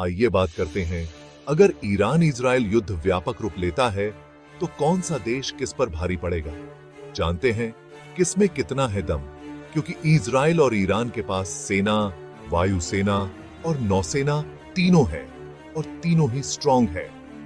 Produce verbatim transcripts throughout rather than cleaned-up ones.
आइए बात करते हैं, अगर ईरान इजराइल युद्ध व्यापक रूप लेता है तो कौन सा देश किस पर भारी पड़ेगा। जानते हैं किसमें कितना है दम, क्योंकि इजराइल और ईरान के पास सेना, वायुसेना और नौसेना तीनों है और तीनों ही स्ट्रांग है।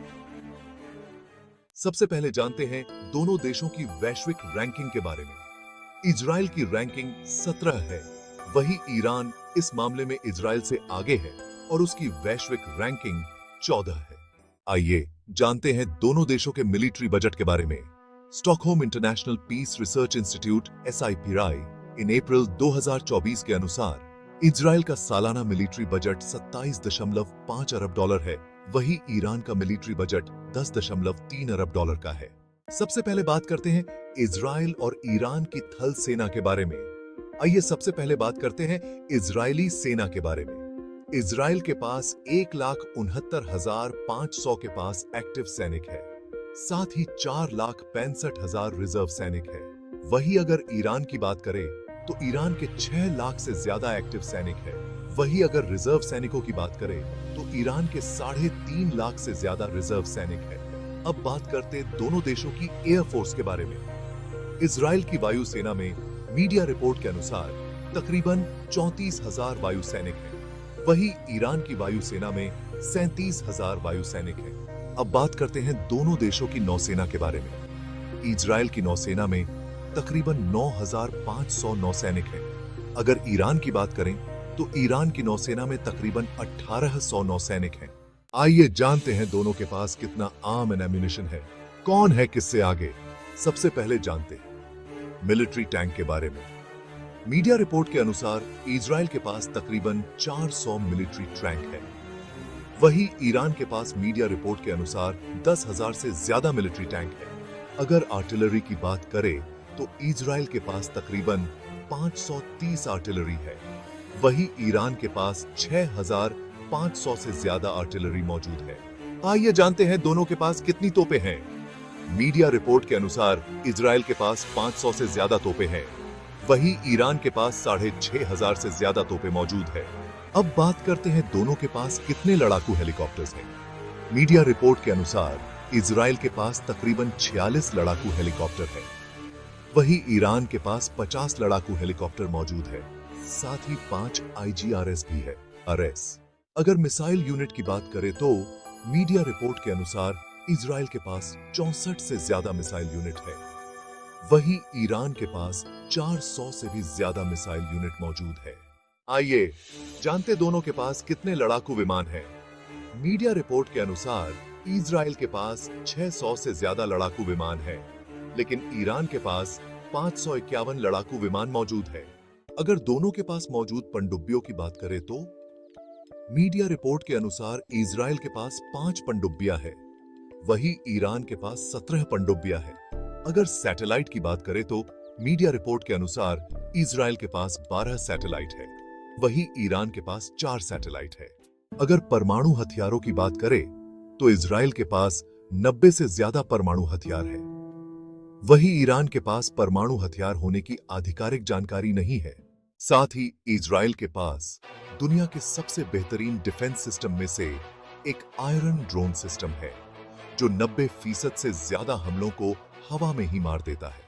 सबसे पहले जानते हैं दोनों देशों की वैश्विक रैंकिंग के बारे में। इजराइल की रैंकिंग सत्रह है, वही ईरान इस मामले में इजराइल से आगे है और उसकी वैश्विक रैंकिंग चौदह है। आइए जानते हैं दोनों देशों के मिलिट्री बजट के बारे में। Stockholm International Peace Research Institute S I P I in April दो हज़ार चौबीस के अनुसार इजराइल का सालाना मिलिट्री बजट सत्ताईस दशमलव पाँच अरब डॉलर है, वही ईरान का मिलिट्री बजट दस दशमलव तीन अरब डॉलर का है। सबसे पहले बात करते हैं इजराइल और ईरान की थल सेना के बारे में। आइए सबसे पहले बात करते हैं इजरायली सेना के बारे में। इजराइल के पास एक लाख उनहत्तर हजार पांच सौ के पास एक्टिव सैनिक है, साथ ही चार लाख पैंसठ हजार रिजर्व सैनिक है। वही अगर ईरान की बात करें तो ईरान के छह लाख से ज्यादा एक्टिव सैनिक है। वही अगर रिजर्व सैनिकों की बात करें तो ईरान के साढ़े तीन लाख से ज्यादा रिजर्व सैनिक है। अब बात करते दोनों देशों की एयरफोर्स के बारे में। इजराइल की वायुसेना में मीडिया रिपोर्ट के अनुसार तकरीबन चौंतीस हजार वायु सैनिक हैं, वही ईरान की वायुसेना में सैंतीस हजार वायु सैनिक हैं। अब बात करते हैं दोनों देशों की नौसेना के बारे में। इजराइल की नौसेना में तकरीबन नौ हजार पाँच सौ नौसैनिक हैं। अगर ईरान की बात करें तो ईरान की नौसेना में तकरीबन अठारह सौ नौसैनिक हैं। आइए जानते हैं दोनों के पास कितना आर्म एंड एम्युनिशन है, कौन है किससे आगे। सबसे पहले जानते हैं मिलिट्री टैंक के बारे में। मीडिया रिपोर्ट के अनुसार इजराइल के पास तकरीबन चार सौ मिलिट्री टैंक है, वही ईरान के पास मीडिया रिपोर्ट के अनुसार दस हजार से ज्यादा मिलिट्री टैंक है। अगर आर्टिलरी की बात करें तो इजराइल के पास तकरीबन पाँच सौ तीस आर्टिलरी है, वही ईरान के पास छह हजार पाँच सौ से ज्यादा आर्टिलरी मौजूद है। आइए जानते हैं दोनों के पास कितनी तोपें हैं। मीडिया रिपोर्ट के अनुसार इजराइल के पास पाँच सौ से ज्यादा तोपें हैं, वही ईरान के पास साढ़े छह हजार से ज्यादा तोपें मौजूद है। अब बात करते हैं दोनों के पास कितने लड़ाकू हेलीकॉप्टर्स हैं। मीडिया रिपोर्ट के अनुसार इजराइल के पास तकरीबन छियालीस लड़ाकू हेलीकॉप्टर है, वही ईरान के पास पचास लड़ाकू हेलीकॉप्टर मौजूद है, साथ ही पांच आई जी आर एस भी है। आर एस अगर मिसाइल यूनिट की बात करें तो मीडिया रिपोर्ट के अनुसार इजराइल के पास चौसठ से ज्यादा मिसाइल यूनिट है, वही ईरान के पास चार सौ से भी ज्यादा मिसाइल यूनिट मौजूद है। आइए जानते दोनों के पास कितने लड़ाकू विमान हैं। मीडिया रिपोर्ट के अनुसार इजराइल के पास छह सौ से ज्यादा लड़ाकू विमान है, लेकिन ईरान के पास पाँच सौ इक्यावन लड़ाकू विमान मौजूद है। अगर दोनों के पास मौजूद पनडुब्बियों की बात करें तो मीडिया रिपोर्ट के अनुसार इजराइल के पास पांच पनडुब्बियां है, वही ईरान के पास सत्रह पनडुब्बियां है। अगर सैटेलाइट की बात करें तो मीडिया रिपोर्ट के अनुसार इजराइल के पास बारह सैटेलाइट है, वही ईरान के पास चार सैटेलाइट है। अगर परमाणु हथियारों की बात करें तो इजराइल के पास नब्बे से ज्यादा परमाणु हथियार है, वही ईरान के पास परमाणु हथियार होने की आधिकारिक जानकारी नहीं है। साथ ही इजराइल के पास दुनिया के सबसे बेहतरीन डिफेंस सिस्टम में से एक आयरन ड्रोन सिस्टम है, जो नब्बे फीसद से ज्यादा हमलों को हवा में ही मार देता है।